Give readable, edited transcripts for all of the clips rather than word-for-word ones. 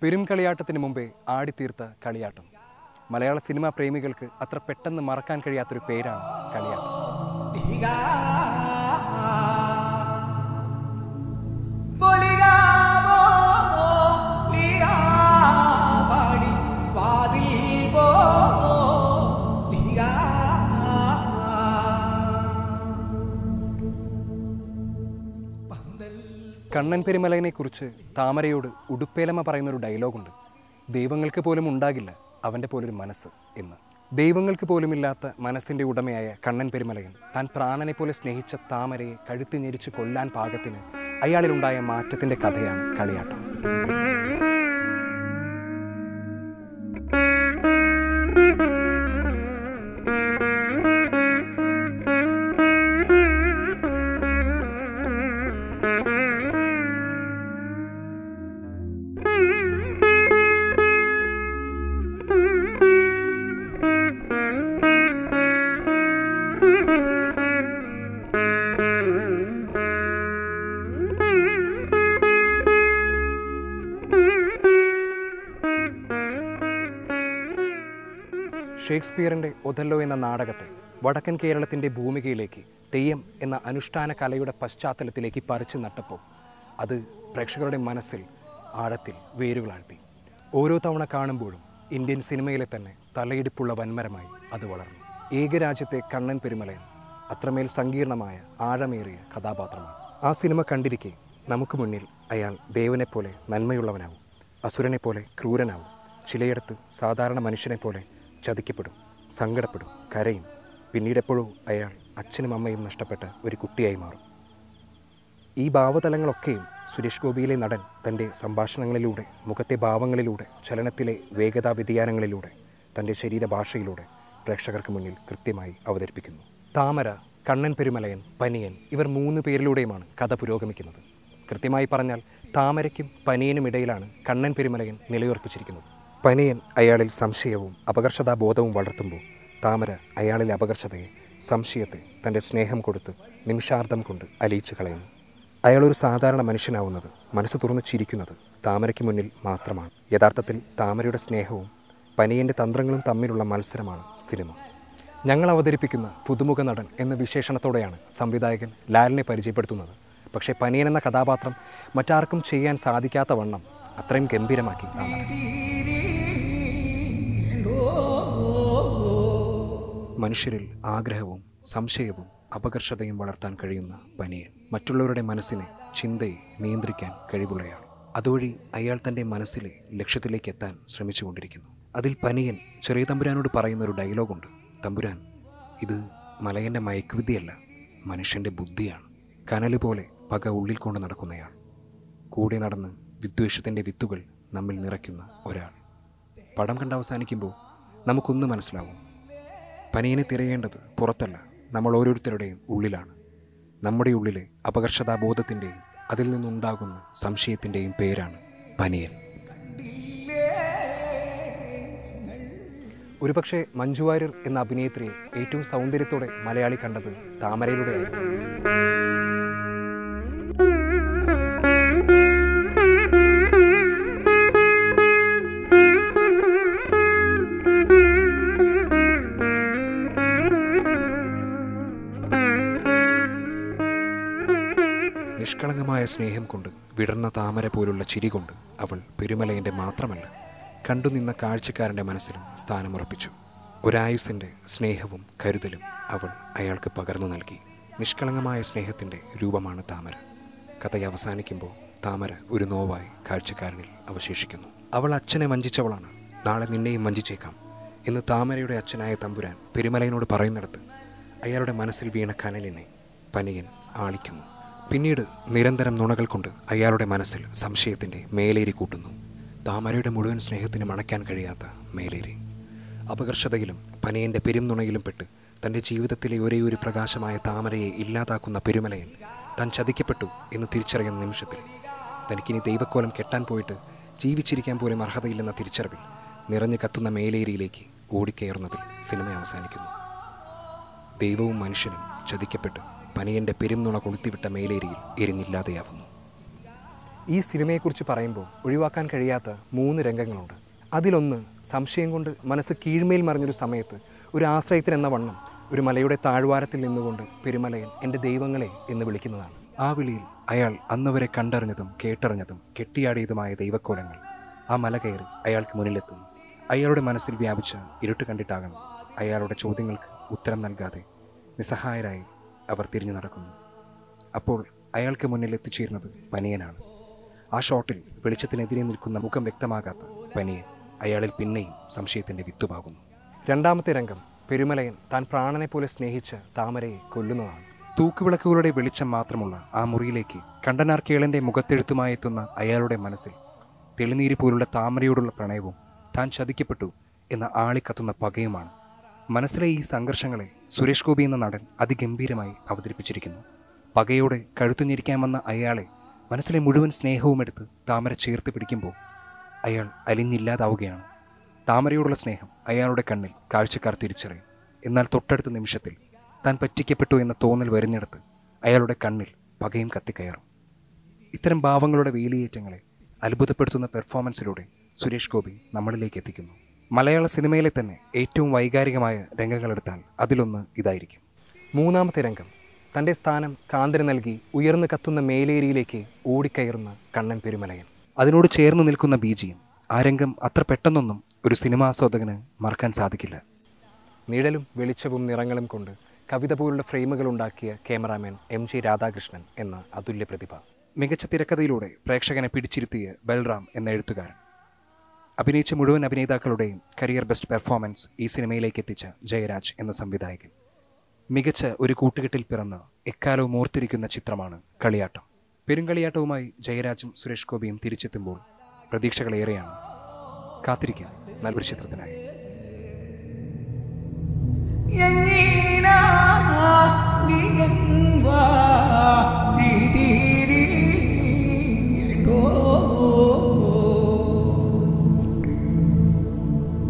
പെരുംകളിയാട്ടത്തിന് മുമ്പേ ആടിത്തീർത്ത കളിയാട്ടം. മലയാള സിനിമാ പ്രേമികൾക്ക് അത്ര പെട്ടെന്ന് മറക്കാൻ കഴിയാത്തൊരു പേരാണ് കളിയാട്ടം. കണ്ണൻ പെരുമലയനെക്കുറിച്ച് താമരയോട് ഉടുപ്പേലമ്മ പറയുന്നൊരു ഡയലോഗുണ്ട്. ദൈവങ്ങൾക്ക് പോലും ഉണ്ടാകില്ല അവൻ്റെ പോലൊരു മനസ്സ് എന്ന്. ദൈവങ്ങൾക്ക് പോലുമില്ലാത്ത മനസ്സിൻ്റെ ഉടമയായ കണ്ണൻ പെരുമലയൻ താൻ പ്രാണനെ പോലെ സ്നേഹിച്ച താമരയെ കഴുത്തി ഞെരിച്ച് കൊല്ലാൻ പാകത്തിന് അയാളിലുണ്ടായ മാറ്റത്തിൻ്റെ കഥയാണ് കളിയാട്ടം. ഷേക്സ്പിയറിൻ്റെ ഒഥല്ലോ എന്ന നാടകത്തെ വടക്കൻ കേരളത്തിൻ്റെ ഭൂമികയിലേക്ക് തെയ്യം എന്ന അനുഷ്ഠാന കലയുടെ പശ്ചാത്തലത്തിലേക്ക് പറിച്ചു നട്ടപ്പോൾ അത് പ്രേക്ഷകരുടെ മനസ്സിൽ ആഴത്തിൽ വേരുകളാഴ്ത്തി. ഓരോ തവണ കാണുമ്പോഴും ഇന്ത്യൻ സിനിമയിലെ തന്നെ തലയെടുപ്പുള്ള വൻമരമായി അത് വളർന്നു. ഏകരാജ്യത്തെ കണ്ണൻ പെരുമലയൻ അത്രമേൽ സങ്കീർണമായ ആഴമേറിയ കഥാപാത്രമാണ്. ആ സിനിമ കണ്ടിരിക്കെ നമുക്ക് മുന്നിൽ അയാൾ ദേവനെപ്പോലെ നന്മയുള്ളവനാവും, അസുരനെപ്പോലെ ക്രൂരനാവും, ചിലയിടത്ത് സാധാരണ മനുഷ്യനെപ്പോലെ ചതിക്കപ്പെടും, സങ്കടപ്പെടും, കരയും. പിന്നീടെപ്പോഴും അയാൾ അച്ഛനും അമ്മയും നഷ്ടപ്പെട്ട ഒരു കുട്ടിയായി മാറും. ഈ ഭാവതലങ്ങളൊക്കെയും സുരേഷ് ഗോപിയിലെ നടൻ തൻ്റെ സംഭാഷണങ്ങളിലൂടെ, മുഖത്തെ ഭാവങ്ങളിലൂടെ, ചലനത്തിലെ വേഗതാ വ്യതിയാനങ്ങളിലൂടെ, തൻ്റെ ശരീരഭാഷയിലൂടെ പ്രേക്ഷകർക്ക് മുന്നിൽ കൃത്യമായി അവതരിപ്പിക്കുന്നു. താമര, കണ്ണൻ പെരുമലയൻ, പനിയൻ ഇവർ 3 പേരിലൂടെയുമാണ് കഥ പുരോഗമിക്കുന്നത്. കൃത്യമായി പറഞ്ഞാൽ താമരയ്ക്കും പനിയനും ഇടയിലാണ് കണ്ണൻ പെരുമലയൻ നിലയുറപ്പിച്ചിരിക്കുന്നത്. പനിയൻ അയാളിൽ സംശയവും അപകർഷതാബോധവും വളർത്തുമ്പോൾ താമര അയാളിലെ അപകർഷതയെ, സംശയത്തെ തൻ്റെ സ്നേഹം കൊടുത്ത് നിമിഷാർദ്ധം കൊണ്ട് അലിയിച്ചു കളയുന്നു. അയാളൊരു സാധാരണ മനുഷ്യനാവുന്നത്, മനസ്സ് തുറന്ന് ചിരിക്കുന്നത് താമരയ്ക്ക് മുന്നിൽ മാത്രമാണ്. യഥാർത്ഥത്തിൽ താമരയുടെ സ്നേഹവും പനിയൻ്റെ തന്ത്രങ്ങളും തമ്മിലുള്ള മത്സരമാണ് സിനിമ. ഞങ്ങൾ അവതരിപ്പിക്കുന്ന പുതുമുഖ നടൻ എന്ന വിശേഷണത്തോടെയാണ് സംവിധായകൻ ലാലിനെ പരിചയപ്പെടുത്തുന്നത്. പക്ഷേ പനിയൻ എന്ന കഥാപാത്രം മറ്റാർക്കും ചെയ്യാൻ സാധിക്കാത്ത വണ്ണം അത്രയും ഗംഭീരമാക്കി മനുഷ്യരിൽ ആഗ്രഹവും സംശയവും അപകർഷതയും വളർത്താൻ കഴിയുന്ന പനിയൻ മറ്റുള്ളവരുടെ മനസ്സിനെ, ചിന്തയെ നിയന്ത്രിക്കാൻ കഴിവുള്ളയാൾ. അതുവഴി അയാൾ തൻ്റെ മനസ്സിലെ ലക്ഷ്യത്തിലേക്ക് എത്താൻ ശ്രമിച്ചുകൊണ്ടിരിക്കുന്നു. അതിൽ പനിയൻ ചെറിയ തമ്പുരാനോട് പറയുന്നൊരു ഡയലോഗുണ്ട്. തമ്പുരാൻ, ഇത് മലയൻ്റെ മയക്കുവിദ്യയല്ല, മനുഷ്യൻ്റെ ബുദ്ധിയാണ്. കനല് പോലെ പക ഉള്ളിൽ കൊണ്ട് നടക്കുന്നയാൾ, കൂടെ നടന്ന് വിദ്വേഷത്തിൻ്റെ വിത്തുകൾ നമ്മിൽ നിറയ്ക്കുന്ന ഒരാൾ. പടം കണ്ട് അവസാനിക്കുമ്പോൾ നമുക്കൊന്ന് മനസ്സിലാവും, പനിയനെ തിരയേണ്ടത് പുറത്തല്ല, നമ്മൾ ഓരോരുത്തരുടെയും ഉള്ളിലാണ്. നമ്മുടെ ഉള്ളിലെ അപകർഷതാബോധത്തിൻ്റെയും അതിൽ നിന്നുണ്ടാകുന്ന സംശയത്തിൻ്റെയും പേരാണ് പനിയൻ. ഒരുപക്ഷെ മഞ്ജുവാര്യർ എന്ന അഭിനേത്രിയെ ഏറ്റവും സൗന്ദര്യത്തോടെ മലയാളി കണ്ടത് താമരയിലൂടെയായിരുന്നു. നിഷ്കളങ്കമായ സ്നേഹം കൊണ്ട്, വിടർന്ന താമര പോലുള്ള ചിരി കൊണ്ട് അവൾ പെരുമലയൻ്റെ മാത്രമല്ല, കണ്ടുനിന്ന കാഴ്ചക്കാരൻ്റെ മനസ്സിലും സ്ഥാനമുറപ്പിച്ചു. ഒരായുസിൻ്റെ സ്നേഹവും കരുതലും അവൾ അയാൾക്ക് പകർന്നു നൽകി. നിഷ്കളങ്കമായ സ്നേഹത്തിൻ്റെ രൂപമാണ് താമര. കഥ അവസാനിക്കുമ്പോൾ താമര ഒരു നോവായി കാഴ്ചക്കാരനിൽ അവശേഷിക്കുന്നു. അവൾ അച്ഛനെ വഞ്ചിച്ചവളാണ്, നാളെ നിന്നെയും വഞ്ചിച്ചേക്കാം എന്ന് താമരയുടെ അച്ഛനായ തമ്പുരാൻ പെരുമലയനോട് പറയുന്നിടത്ത് അയാളുടെ മനസ്സിൽ വീണ കനലിനെ പനിയൻ ആളിക്കുന്നു. പിന്നീട് നിരന്തരം നുണകൾ കൊണ്ട് അയാളുടെ മനസ്സിൽ സംശയത്തിൻ്റെ മേലേരി കൂട്ടുന്നു. താമരയുടെ മുഴുവൻ സ്നേഹത്തിനും അണയ്ക്കാൻ കഴിയാത്ത മേലേരി. അപകർഷതയിലും പനിയൻ്റെ പെരുംനുണയിലും പെട്ട് തൻ്റെ ജീവിതത്തിലെ ഒരേയൊരു പ്രകാശമായ താമരയെ ഇല്ലാതാക്കുന്ന പെരുമലയൻ താൻ ചതിക്കപ്പെട്ടു എന്ന് തിരിച്ചറിയുന്ന നിമിഷത്തിൽ തനിക്കിനി ദൈവക്കോലം കെട്ടാൻ പോയിട്ട് ജീവിച്ചിരിക്കാൻ പോലും അർഹതയില്ലെന്ന തിരിച്ചറിവിൽ നിറഞ്ഞു കത്തുന്ന മേലേരിയിലേക്ക് ഓടിക്കയറുന്നതിൽ സിനിമ അവസാനിക്കുന്നു. ദൈവവും മനുഷ്യനും ചതിക്കപ്പെട്ട് പനിയൻ്റെ പെരുംനുണ കൊളുത്തിവിട്ട മേലേരിയിൽ എരിഞ്ഞില്ലാതെയാവുന്നു. ഈ സിനിമയെക്കുറിച്ച് പറയുമ്പോൾ ഒഴിവാക്കാൻ കഴിയാത്ത 3 രംഗങ്ങളുണ്ട്. അതിലൊന്ന് സംശയം കൊണ്ട് മനസ്സ് കീഴ്മേൽ മറിഞ്ഞൊരു സമയത്ത് ഒരു ആശ്രയത്തിനെന്ന വണ്ണം ഒരു മലയുടെ താഴ്വാരത്തിൽ നിന്നുകൊണ്ട് പെരുമലയൻ എൻ്റെ ദൈവങ്ങളെ എന്ന് വിളിക്കുന്നതാണ്. ആ വിളിയിൽ അയാൾ അന്നുവരെ കണ്ടറിഞ്ഞതും കേട്ടറിഞ്ഞതും കെട്ടിയാടിയതുമായ ദൈവക്കോലങ്ങൾ ആ മല കയറി അയാൾക്ക് മുന്നിലെത്തുന്നു. അയാളുടെ മനസ്സിൽ വ്യാപിച്ച ഇരുട്ട് കണ്ടിട്ടാകണം അയാളുടെ ചോദ്യങ്ങൾക്ക് ഉത്തരം നൽകാതെ നിസ്സഹായരായി അവർ തിരിഞ്ഞു നടക്കുന്നു. അപ്പോൾ അയാൾക്ക് മുന്നിൽ എത്തിച്ചേരുന്നത് പനിയനാണ്. ആ ഷോട്ടിൽ വെളിച്ചത്തിനെതിരെ നിൽക്കുന്ന മുഖം വ്യക്തമാകാത്ത പനിയൻ അയാളിൽ പിന്നെയും സംശയത്തിൻ്റെ വിത്തുപാകുന്നു. രണ്ടാമത്തെ രംഗം പെരുമലയൻ താൻ പ്രാണനെ പോലെ സ്നേഹിച്ച താമരയെ കൊല്ലുന്നതാണ്. തൂക്കുവിളക്കുകളുടെ വെളിച്ചം മാത്രമുള്ള ആ മുറിയിലേക്ക് കണ്ടനാർ കേളൻ്റെ മുഖത്തെഴുത്തുമായി എത്തുന്ന അയാളുടെ മനസ്സിൽ തെളിനീര് പോലുള്ള താമരയോടുള്ള പ്രണയവും താൻ ചതിക്കപ്പെട്ടു എന്ന ആളിക്കത്തുന്ന പകയുമാണ്. മനസ്സിലെ ഈ സംഘർഷങ്ങളെ സുരേഷ് ഗോപി എന്ന നടൻ അതിഗംഭീരമായി അവതരിപ്പിച്ചിരിക്കുന്നു. പകയോടെ കഴുത്തുഞ്ഞിരിക്കാൻ വന്ന അയാളെ മനസ്സിലെ മുഴുവൻ സ്നേഹവുമെടുത്ത് താമര ചേർത്ത് പിടിക്കുമ്പോൾ അയാൾ അലിഞ്ഞില്ലാതാവുകയാണ്. താമരയോടുള്ള സ്നേഹം അയാളുടെ കണ്ണിൽ കാഴ്ചക്കാർ തിരിച്ചറിയും. എന്നാൽ തൊട്ടടുത്ത നിമിഷത്തിൽ താൻ പറ്റിക്കപ്പെട്ടു എന്ന തോന്നൽ വരുന്നിടത്ത് അയാളുടെ കണ്ണിൽ പകയും കത്തിക്കയറും. ഇത്തരം ഭാവങ്ങളുടെ വേലിയേറ്റങ്ങളെ അത്ഭുതപ്പെടുത്തുന്ന പെർഫോമൻസിലൂടെ സുരേഷ് ഗോപി നമ്മളിലേക്ക് എത്തിക്കുന്നു. മലയാള സിനിമയിലെ തന്നെ ഏറ്റവും വൈകാരികമായ രംഗങ്ങളെടുത്താൽ അതിലൊന്ന് ഇതായിരിക്കും. മൂന്നാമത്തെ രംഗം തൻ്റെ സ്ഥാനം കാന്തന് നൽകി ഉയർന്നു കത്തുന്ന മേലേരിയിലേക്ക് ഓടിക്കയറുന്ന കണ്ണൻ പെരുമലയൻ. അതിനോട് ചേർന്ന് നിൽക്കുന്ന ബീജിയം. ആ രംഗം അത്ര പെട്ടെന്നൊന്നും ഒരു സിനിമാസ്വാദകന് മറക്കാൻ സാധിക്കില്ല. നിഴലും വെളിച്ചവും നിറങ്ങളും കൊണ്ട് കവിത പോലുള്ള ഫ്രെയിമുകൾ ഉണ്ടാക്കിയ ക്യാമറാമാൻ MG രാധാകൃഷ്ണൻ എന്ന അതുല്യ പ്രതിഭ. മികച്ച തിരക്കഥയിലൂടെ പ്രേക്ഷകനെ പിടിച്ചിരുത്തിയ ബൽറാം എന്ന എഴുത്തുകാരൻ. അഭിനയിച്ച മുഴുവൻ അഭിനേതാക്കളുടെയും കരിയർ ബെസ്റ്റ് പെർഫോമൻസ് ഈ സിനിമയിലേക്ക് എത്തിച്ച ജയരാജ് എന്ന സംവിധായകൻ. മികച്ച ഒരു കൂട്ടുകെട്ടിൽ പിറന്ന എക്കാലവും ഓർത്തിരിക്കുന്ന ചിത്രമാണ് കളിയാട്ടം. പെരുങ്കളിയാട്ടവുമായി ജയരാജും സുരേഷ് ഗോപിയും തിരിച്ചെത്തുമ്പോൾ പ്രതീക്ഷകളേറെയാണ്. കാത്തിരിക്കാം നല്ലൊരു ചിത്രത്തിനായി.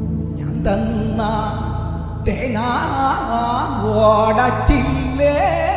തന്ന തേങ്ങ ഓടച്ചില്ലേ